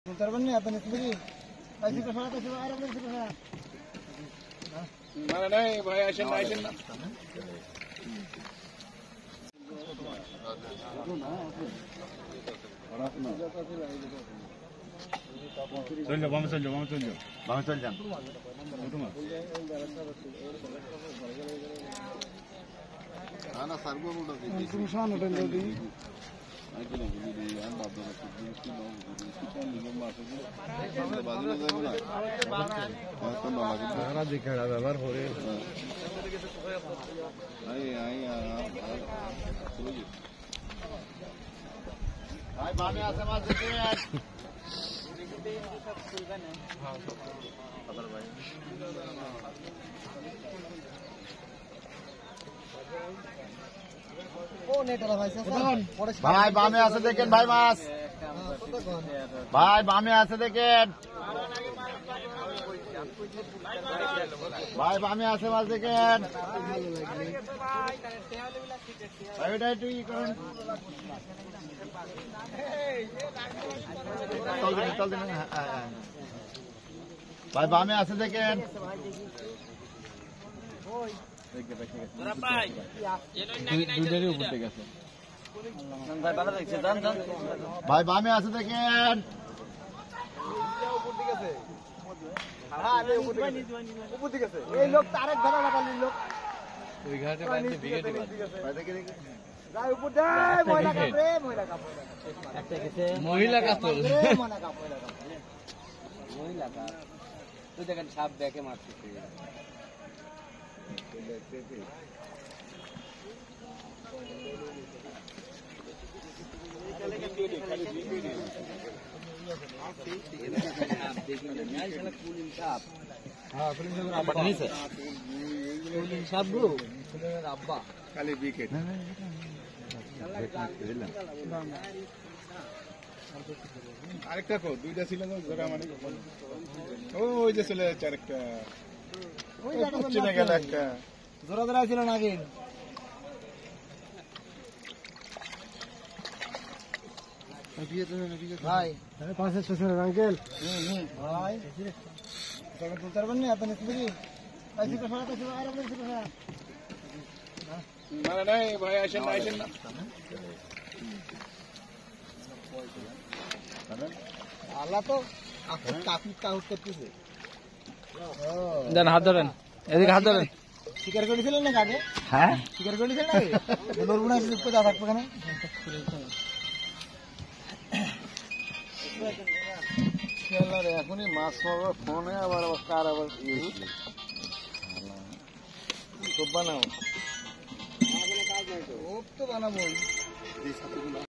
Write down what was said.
Bentar-bentar apa nih sendiri? Kasih ke sana, kasih ke arah kasih ke sana. Mana nih, bahaya asin. চল যাও বামে চল যান না সার্গো বলতো তুমি শান ওঠেন যদি আইতো বুঝি আর বাবা কি নাম বুঝি কি নিয়ম আছে বাজে যাবে না তো না লাগে সারা দিকেড়া ব্যবহার করে আই ভাই বামে আছে মাছ দেখে ভাই বামে আছে দেখেন ভাই মাছ ভাই বামে আছে দেখেন ভাই বামে আছে মাছ দেখেন ওইটা একটু ই করুন চল দিন ভাই বামে আছে দেখেন ভাই বামে আছে দেখেন এই লোক তারেক ধরা লাগালি লোক ওই ঘাটে বাঁধতে ভিগেটে মহিলা কাপড় তুই দেখেন সাপ দেখে মারছে আরেকটা কো দুইটা ছিল জোড়া মানে ওই যে চলে যাচ্ছে আরেকটা ওই চিনে গেল একটা জোড়া জোড়া ছিল না আগে ভাই পাশে শ্বশুর আঙ্কেল ভাই তবে তুলতে পারবেন না আপনি তুমি কাছে তো সারা কাছে আর আপনি কিছু না মানে নাই ভাই আসেন না আল্লাহ তো কাউট করতেছে দেন হাত ধরেন এদিকে হাত ধরেন শিকার করেছিলেন না আগে হ্যাঁ শিকার করেছিলেন না ধরবো না একটু যা থাকবে কেন এখনই মাছ মারবার ফোনে আবার কার আবার বানাও তো বানাবো